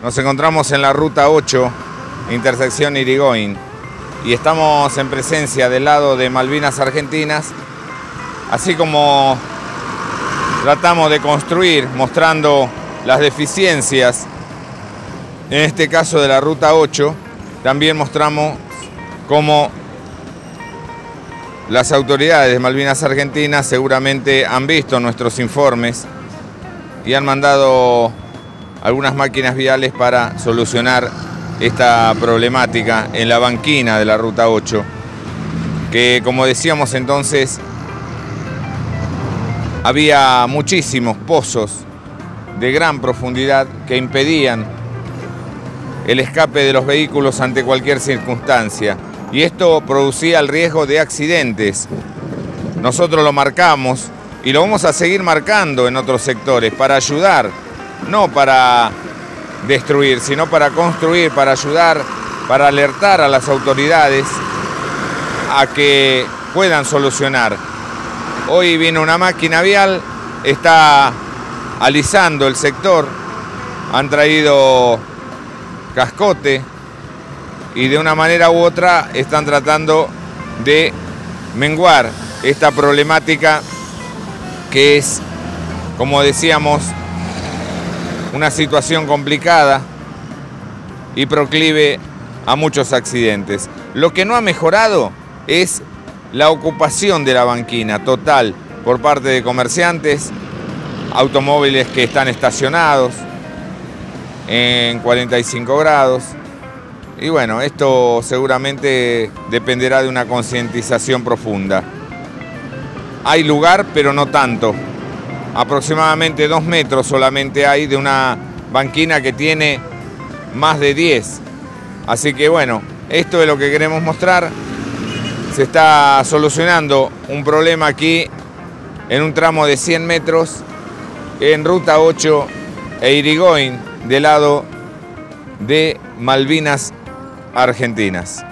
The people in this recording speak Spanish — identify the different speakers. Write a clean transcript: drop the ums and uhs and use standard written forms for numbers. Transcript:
Speaker 1: Nos encontramos en la ruta 8, intersección Irigoyen, y estamos en presencia del lado de Malvinas Argentinas, así como tratamos de construir mostrando las deficiencias, en este caso de la ruta 8, también mostramos cómo las autoridades de Malvinas Argentinas seguramente han visto nuestros informes y han mandado algunas máquinas viales para solucionar esta problemática en la banquina de la ruta 8, que, como decíamos entonces, había muchísimos pozos de gran profundidad que impedían el escape de los vehículos ante cualquier circunstancia, y esto producía el riesgo de accidentes. Nosotros lo marcamos y lo vamos a seguir marcando en otros sectores para ayudar, no para destruir, sino para construir, para ayudar, para alertar a las autoridades a que puedan solucionar. Hoy viene una máquina vial, está alisando el sector, han traído cascote y de una manera u otra están tratando de menguar esta problemática que es, como decíamos, una situación complicada y proclive a muchos accidentes. Lo que no ha mejorado es la ocupación de la banquina total por parte de comerciantes, automóviles que están estacionados en 45 grados. Y bueno, esto seguramente dependerá de una concientización profunda. Hay lugar, pero no tanto. Aproximadamente 2 metros solamente hay de una banquina que tiene más de 10. Así que bueno, esto es lo que queremos mostrar. Se está solucionando un problema aquí en un tramo de 100 metros en ruta 8 e Irigoyen, del lado de Malvinas Argentinas.